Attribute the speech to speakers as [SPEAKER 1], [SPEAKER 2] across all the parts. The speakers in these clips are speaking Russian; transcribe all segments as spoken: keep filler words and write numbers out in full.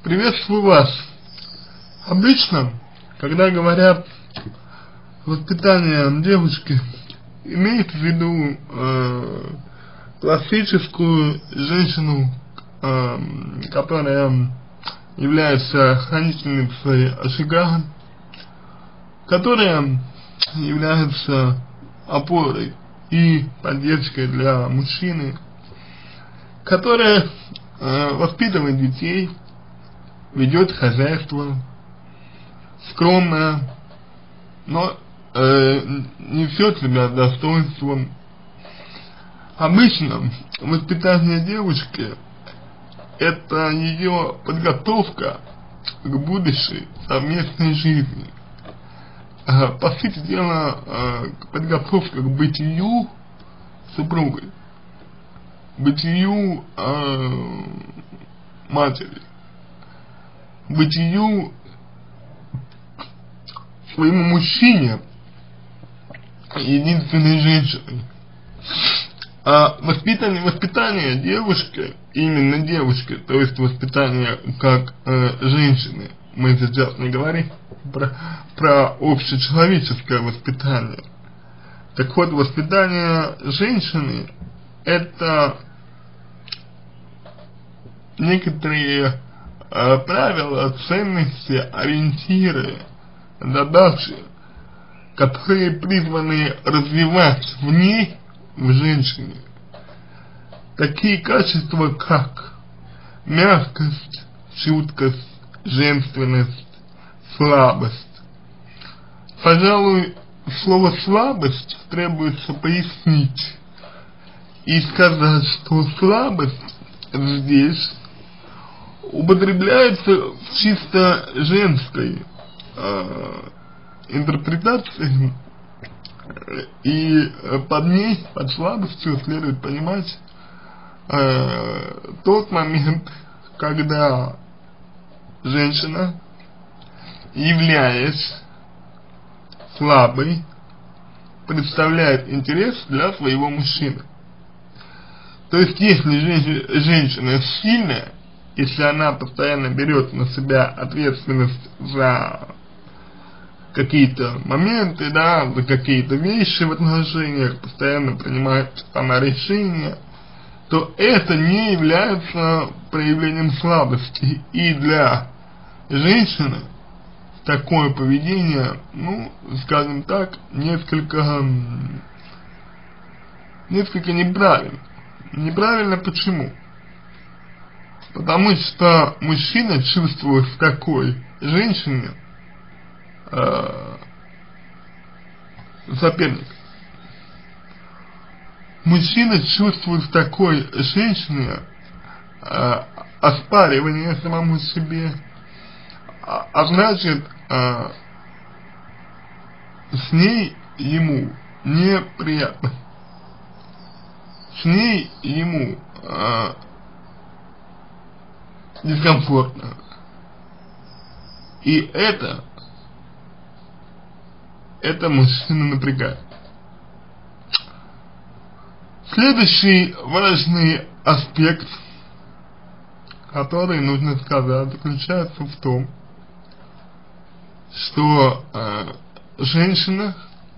[SPEAKER 1] Приветствую вас. Обычно, когда говорят воспитание девушки, имеется в виду э, классическую женщину, э, которая является хранительницей очага, которая является опорой и поддержкой для мужчины, которая э, воспитывает детей, ведет хозяйство, скромная, но э, несет себя с достоинством. Обычно воспитание девушки — это ее подготовка к будущей совместной жизни. Э, по сути дела, э, подготовка к бытию супругой, бытию э, матери, бытию своему мужчине, единственной женщиной. А воспитание, воспитание девушки, именно девушки, то есть воспитание как э, женщины, мы сейчас не говорим про, про общечеловеческое воспитание. Так вот, воспитание женщины — это некоторые э, правила, ценности, ориентиры, задачи, которые призваны развивать в ней, в женщине, такие качества, как мягкость, чуткость, женственность, слабость. Пожалуй, слово «слабость» требуется пояснить и сказать, что слабость здесь употребляется в чисто женской э, интерпретации, и под ней, под слабостью следует понимать э, тот момент, когда женщина, являясь слабой, представляет интерес для своего мужчины. То есть, если женщина, женщина сильная, если она постоянно берет на себя ответственность за какие-то моменты, да, за какие-то вещи в отношениях, постоянно принимает она решения, то это не является проявлением слабости. И для женщины такое поведение, ну, скажем так, несколько, несколько неправильно. Неправильно почему? Потому что мужчина чувствует в такой женщине э, соперник. Мужчина чувствует в такой женщине э, оспаривание самому себе, а, а значит, э, с ней ему неприятно. С ней ему э, дискомфортно. И это, это мужчину напрягает. Следующий важный аспект, который нужно сказать, заключается в том, что э, женщина,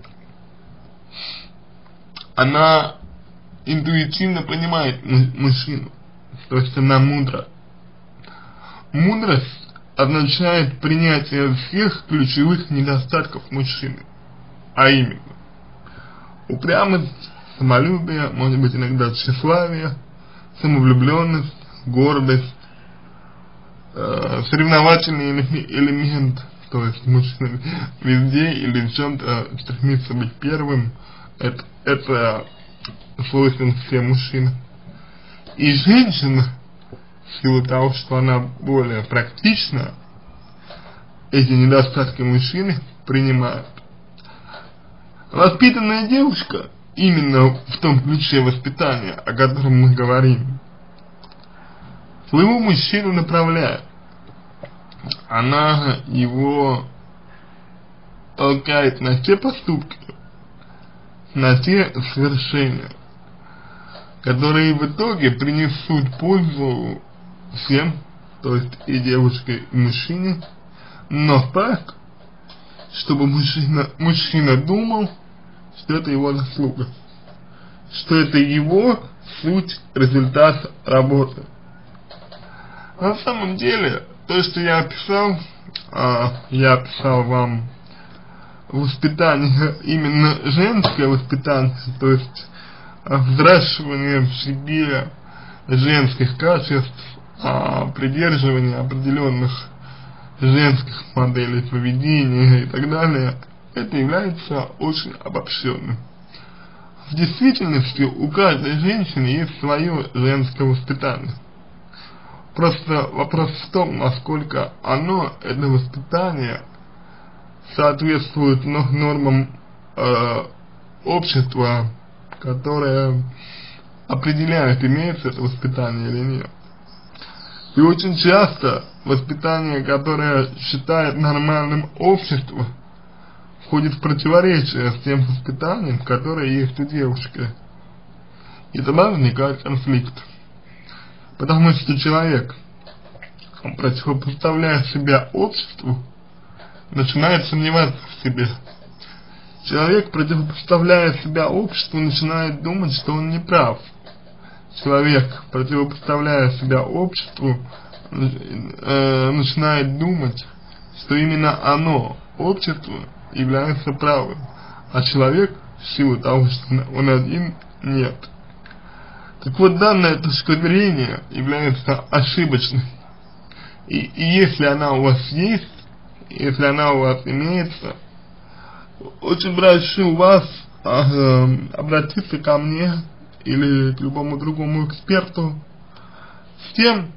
[SPEAKER 1] она интуитивно понимает мужчину, то есть она мудра. Мудрость означает принятие всех ключевых недостатков мужчины, а именно упрямость, самолюбие, может быть иногда тщеславие, самовлюбленность, гордость, э, соревновательный элемент, то есть мужчина везде или в чем-то стремится быть первым, это, это свойственно всем мужчинам. И женщина, в силу того, что она более практична, эти недостатки мужчины принимает. Воспитанная девушка, именно в том ключе воспитания, о котором мы говорим, своего мужчину направляет. Она его толкает на те поступки, на те свершения, которые в итоге принесут пользу всем то есть и девушке, и мужчине, но так, чтобы мужчина, мужчина думал, что это его заслуга, что это его суть, результат работы. На самом деле, то, что я описал, а, я описал вам воспитание, именно женское воспитание, то есть взращивание в себе женских качеств, а, придерживание определенных женских моделей поведения и так далее, это является очень обобщенным. В действительности у каждой женщины есть свое женское воспитание. Просто вопрос в том, насколько оно, это воспитание, соответствует нормам э, общества, которое определяет, имеется это воспитание или нет. И очень часто воспитание, которое считает нормальным общество, входит в противоречие с тем воспитанием, которое есть у девушки. И тогда возникает конфликт. Потому что человек, он, противопоставляя себя обществу, начинает сомневаться в себе. Человек, противопоставляя себя обществу, начинает думать, что он не прав. Человек, противопоставляя себя обществу, э, начинает думать, что именно оно, общество, является правым, а человек, в силу того, что он один, нет. Так вот, данная точка зрения является ошибочной. И, и если она у вас есть, если она у вас имеется, очень прошу вас э, обратиться ко мне или к любому другому эксперту с тем,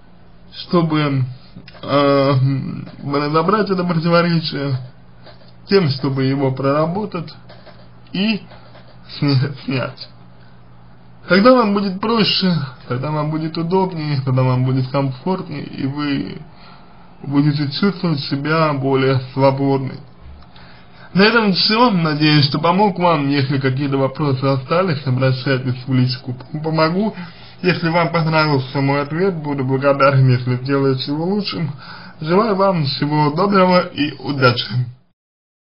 [SPEAKER 1] чтобы э, разобрать это противоречие, тем, чтобы его проработать и снять. Когда вам будет проще, когда вам будет удобнее, когда вам будет комфортнее, и вы будете чувствовать себя более свободной. На этом все. Надеюсь, что помог вам. Если какие-то вопросы остались, обращайтесь в личку. Помогу. Если вам понравился мой ответ, буду благодарен, если сделаете его лучшим. Желаю вам всего доброго и удачи.